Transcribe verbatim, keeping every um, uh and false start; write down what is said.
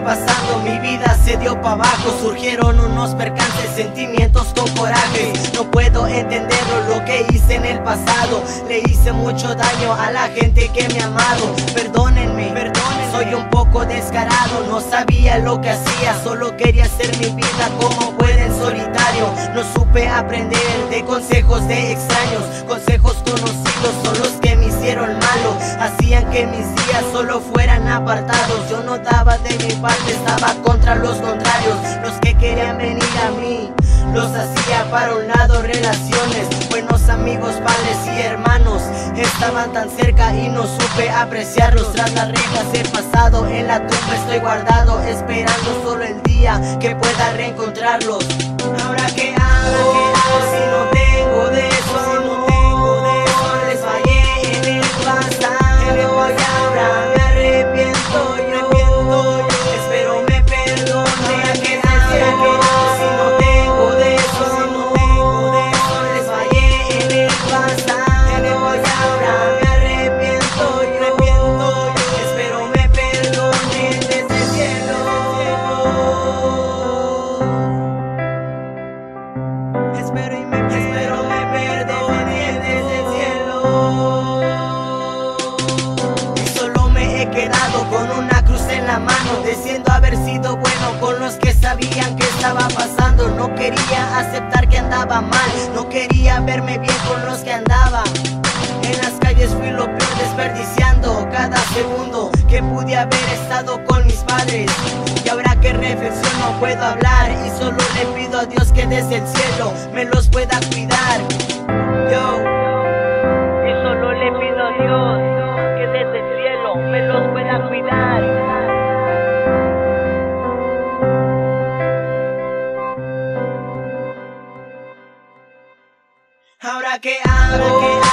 pasando, mi vida se dio pa' abajo. Surgieron unos percances, sentimientos con coraje. No puedo entenderlo, lo que hice en el pasado. Le hice mucho daño a la gente que me ha amado. Perdónenme, perdónenme, soy un poco descarado. No sabía lo que hacía, solo quería hacer mi vida como pueda en solitario. No supe aprender de consejos de extraños. Consejos conocidos son los que me hicieron malo. Hacían que mis días solo fueran apartados. Yo no daba de mi parte, estaba contra los contrarios. Los que querían venir a mí los hacía para un lado. Relaciones, buenos amigos, padres y hermanos estaban tan cerca y no supe apreciarlos. Tras las rejas he pasado, en la tumba estoy guardado, esperando solo el día que pueda reencontrarlos. Ahora qué hago, si no tengo de eso, si no tengo de eso, les fallé en el pasado. Y ahora me arrepiento yo, espero me perdone. Ahora qué hago, si no tengo de eso, si no tengo de eso, les fallé en el pasado. Y ahora me arrepiento yo, espero me perdone desde el cielo. Espero y me espero me perdone desde el cielo. Y solo me he quedado con una cruz en la mano, diciendo haber sido bueno con los que sabían que estaba pasando. No quería aceptar que andaba mal, no quería verme bien con los que andaba. En las calles fui lo peor, desperdiciando cada segundo que pude haber estado con mis padres. Y ahora que reflexiono puedo hablar, y solo le pido a Dios que desde el cielo me los pueda cuidar. Yo, y solo le pido a Dios que desde el cielo me los pueda cuidar. Ahora qué hago.